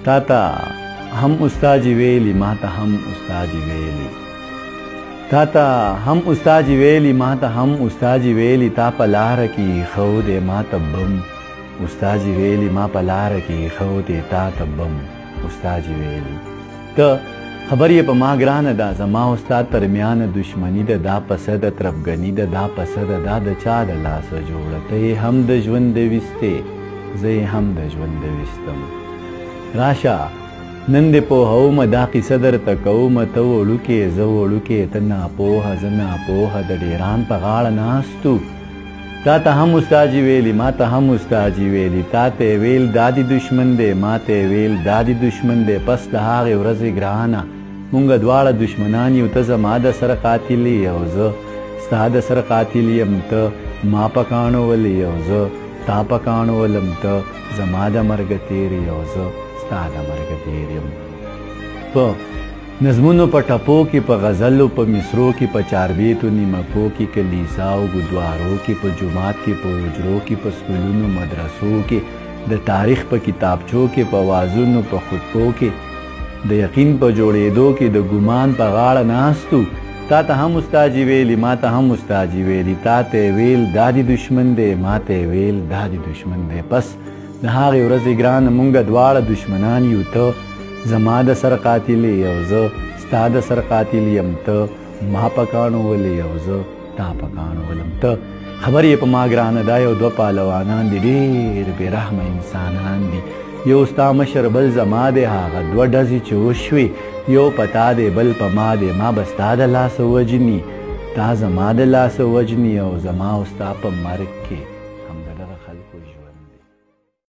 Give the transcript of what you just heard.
تا ته هم استاد ویلی ما ته هم استاد ویلی تا ته هم استاد ویلی ما ته هم استاد ویلی تا په لار کې خو دې ما ته بم استاد ویلی ما په لار کې خو دې تا ته بم استاد ویلی ته خبر یې په ما ګرانه ده زما استاد ترمیان دشمنی ده دا پسه د ترفګني ده دا پسه ده دا د چا د لاسه جوړه ته یې هم د ژوند د ویستې زه یې هم د ژوند د ویستم راشه نن دې پوهومه دا قیصه درته کومه ته وړوکې زه وړوکې ته ناپوهه زه ناپوهه د ډیران په غاړه ناستو تا ته هم استاد ویلی ما ته هم استاد ویلی تا ته ویل دا دې دشمن دی ما ته ویل دا دې دشمن دی پس د هغې ورځې ګرانه مونږ دواړه دشمنان یو ته زما د سره قاتل یې او زه ستا د سره قاتل یم ته ما پکاڼو ولې او زه تا پکاڼو ولم ته زما د مرګ تېر یې او زه ستا د مرګ تېر یم په نظمونو په ټپو کې په غزلو په مصرو کې په چاربیتو نیمکو کې کلیساو ګودوارو کې په جومات کې په حجرو کې په سکولونو مدرسو کې د تاریخ په کتابچو کې په وازونو په خطبو کې د یقین په جوړېدو کې د ګمان په غاړه ناستو تا ته هم استاد ویلی ما ته هم استاد ویلی تا ته ویل دا دې دشمن دی ما ته ویل دا دې دشمن دی پس د هغې ورځې ګرانه مونږ دواړه دشمنان یو ته زما د سر قاتل او زه ستا د سر قاتل یم ته ما پکاڼو ولې او زه تا پکاڼو ولم ته خبر یې په ما ګرانه دا یو دوه پهلوانان دي ډېر بې رحمه انسانان دي یو ستا مشر بل زما دی هغه دوه ډزې چې وشوې یو په تا دی بل په ما دی ما به ستا د لاسه وجني تا زما د لاسه وجني او زما او ستا په مرګ کې